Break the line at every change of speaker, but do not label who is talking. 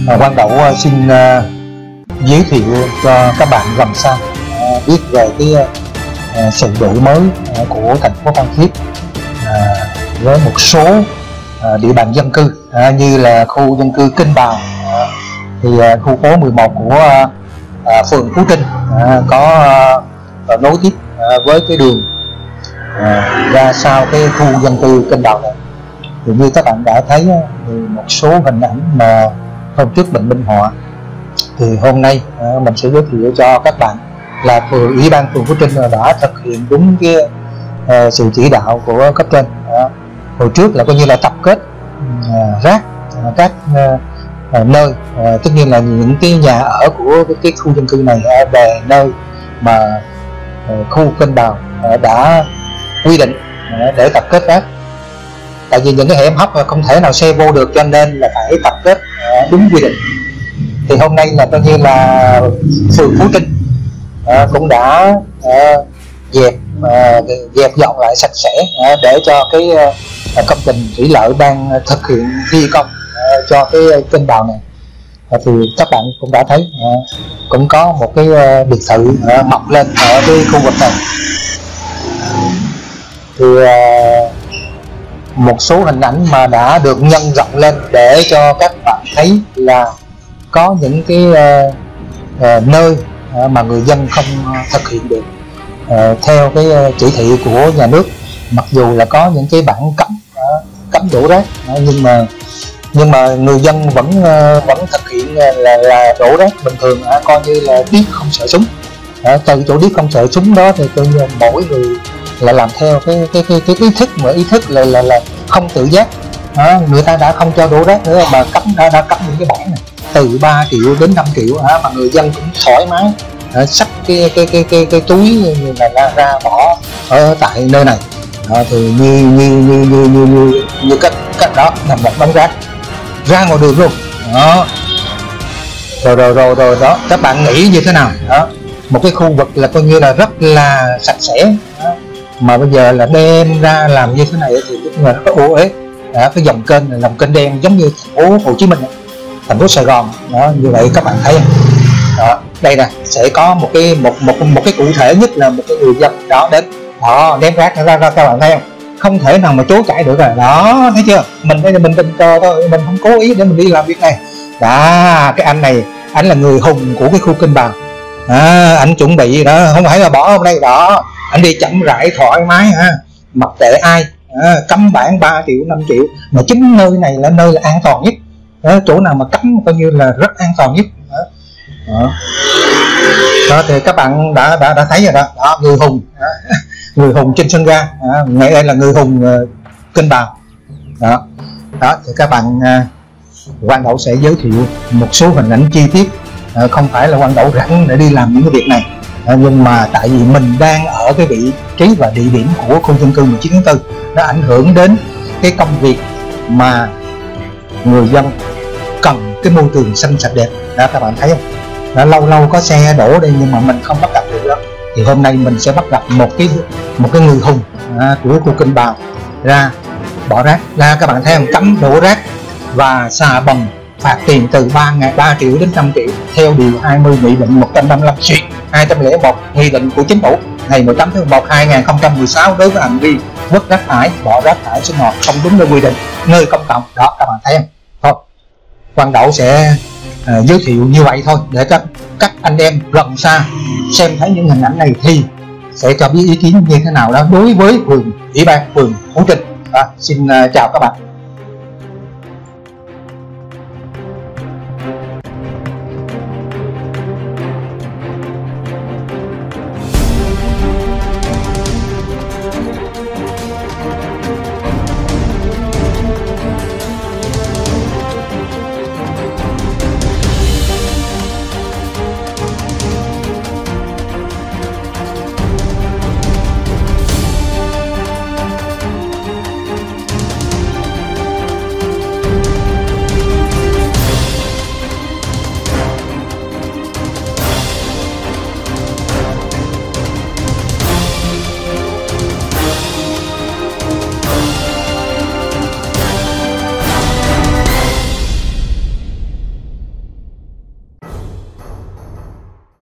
Quang Đậu xin giới thiệu cho các bạn làm sao biết về cái sự đổi mới của thành phố Phan Thiết với một số địa bàn dân cư như là khu dân cư Kinh Bào, thì khu phố 11 của phường Phú Trinh có nối tiếp với cái đường ra sau cái khu dân cư Kinh Bào này. Thì như các bạn đã thấy thì một số hình ảnh mà hôm trước mình minh họa, thì hôm nay mình sẽ giới thiệu cho các bạn là Ủy ban phường Phú Trinh đã thực hiện đúng cái sự chỉ đạo của cấp trên. Hồi trước là coi như là tập kết rác các nơi, tất nhiên là những cái nhà ở của cái khu dân cư này về nơi mà khu Kinh Bào đã quy định để tập kết rác. Tại vì những cái hẻm hóc không thể nào xe vô được, cho nên là phải tập kết đúng quy định. Thì hôm nay là coi như là phường Phú Trinh cũng đã dẹp dọn lại sạch sẽ để cho cái công trình thủy lợi đang thực hiện thi công cho cái kênh Bào này. Thì các bạn cũng đã thấy cũng có một cái biệt thự mọc lên ở cái khu vực này. Thì một số hình ảnh mà đã được nhân rộng lên để cho các bạn thấy là có những cái nơi mà người dân không thực hiện được theo cái chỉ thị của nhà nước, mặc dù là có những cái bản cấm đổ rác, nhưng mà người dân vẫn thực hiện là đổ rác bình thường, coi như là điếc không sợ súng. Từ chỗ điếc không sợ súng đó thì coi như mỗi người là làm theo cái ý thức là không tự giác. Người ta đã không cho đổ rác nữa mà đã cấm những cái bảng này từ 3 triệu đến 5 triệu mà người dân cũng thoải mái xách cái túi như là ra bỏ ở tại nơi này. Thì như cách đó nằm một đống rác ra ngoài đường luôn đó. Rồi đó, các bạn nghĩ như thế nào đó? Một cái khu vực là coi như là rất là sạch sẽ mà bây giờ là đem ra làm như thế này thì cũng là rất ô uế. Cái dòng kênh này, dòng kênh đen giống như thành phố Hồ Chí Minh, thành phố Sài Gòn đó, như vậy các bạn thấy đó. Đây nè, sẽ có một cái cụ thể nhất là một cái người dân đó đến đó đem rác ra các bạn thấy không? Không thể nào mà chối cãi được rồi đó, thấy chưa? Mình đây là mình tình cờ thôi, mình không cố ý để mình đi làm việc này đó. Cái anh này, anh là người hùng của cái khu Kinh Bào, anh chuẩn bị đó, không phải là bỏ hôm nay đó, anh đi chậm rãi thoải mái mặc kệ ai. Cấm bản 3 triệu 5 triệu mà chính nơi này là nơi là an toàn nhất đó, chỗ nào mà cấm coi như là rất an toàn nhất đó. Thì các bạn đã thấy rồi đó, người hùng người hùng trên sân ga, ngày đây là người hùng Kinh Bào đó. Thì các bạn, Quang Đậu sẽ giới thiệu một số hình ảnh chi tiết. Không phải là Quang Đậu rảnh để đi làm những cái việc này, nhưng mà tại vì mình đang ở cái vị trí và địa điểm của khu dân cư 19 tháng 4, nó ảnh hưởng đến cái công việc mà người dân cần cái môi trường xanh sạch đẹp đó. Các bạn thấy không? Đã lâu có xe đổ đây nhưng mà mình không bắt gặp được đó. Thì hôm nay mình sẽ bắt gặp một cái người hùng của khu Kinh Bào ra bỏ rác ra. Các bạn thấy không? Cấm đổ rác và xà bần phạt tiền từ 3 triệu đến 5 triệu theo điều 20 nghị định 155/2001 nghị định của chính phủ ngày 18 tháng 11 2016 đối với hành vi vứt rác thải, bỏ rác thải sinh hoạt không đúng nơi quy định nơi công cộng đó. Các bạn thấy không? Thôi, Quang Đậu sẽ giới thiệu như vậy thôi để các anh em gần xa xem thấy những hình ảnh này thì sẽ cho biết ý kiến như thế nào đó đối với Ủy ban phường Phú Trinh. Xin chào các bạn.